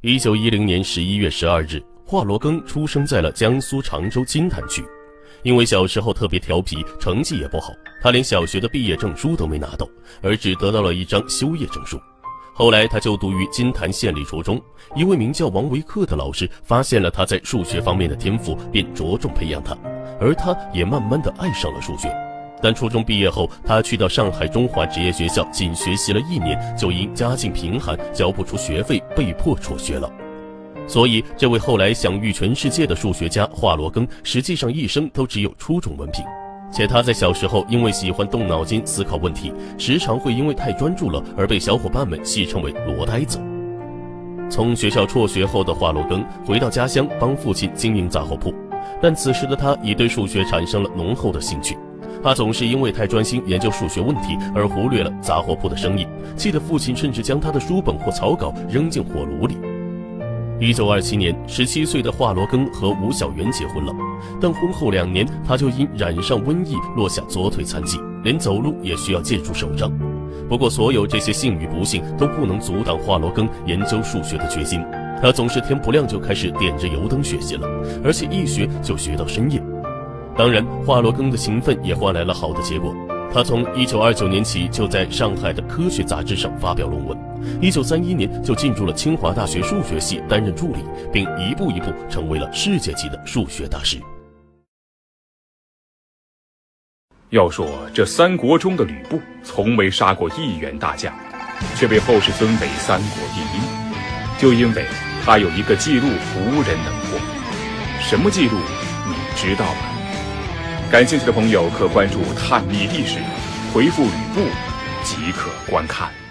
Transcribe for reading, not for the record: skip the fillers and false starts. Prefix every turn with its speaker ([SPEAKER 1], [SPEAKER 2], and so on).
[SPEAKER 1] 1910年11月12日，华罗庚出生在了江苏常州金坛区。因为小时候特别调皮，成绩也不好，他连小学的毕业证书都没拿到，而只得到了一张修业证书。后来他就读于金坛县立初中，一位名叫王维克的老师发现了他在数学方面的天赋，便着重培养他，而他也慢慢地爱上了数学。但初中毕业后，他去到上海中华职业学校，仅学习了1年，就因家境贫寒，交不出学费，被迫辍学了。所以，这位后来享誉全世界的数学家华罗庚，实际上一生都只有初中文凭。且他在小时候因为喜欢动脑筋思考问题，时常会因为太专注了而被小伙伴们戏称为罗呆子。从学校辍学后的华罗庚回到家乡，帮父亲经营杂货铺，但此时的他已对数学产生了浓厚的兴趣。他总是因为太专心研究数学问题而忽略了杂货铺的生意，气得父亲甚至将他的书本或草稿扔进火炉里。1927年，17岁的华罗庚和吴小媛结婚了，但婚后2年，他就因染上瘟疫落下左腿残疾，连走路也需要借助手杖。不过，所有这些幸与不幸都不能阻挡华罗庚研究数学的决心。他总是天不亮就开始点着油灯学习了，而且一学就学到深夜。当然，华罗庚的勤奋也换来了好的结果。他从1929年起就在上海的科学杂志上发表论文，1931年就进入了清华大学数学系担任助理，并一步一步成为了世界级的数学大师。
[SPEAKER 2] 要说这三国中的吕布从未杀过一员大将，却被后世尊为三国第一，就因为他有一个记录无人能破。什么记录你知道吗？感兴趣的朋友可关注探秘历史，回复吕布即可观看。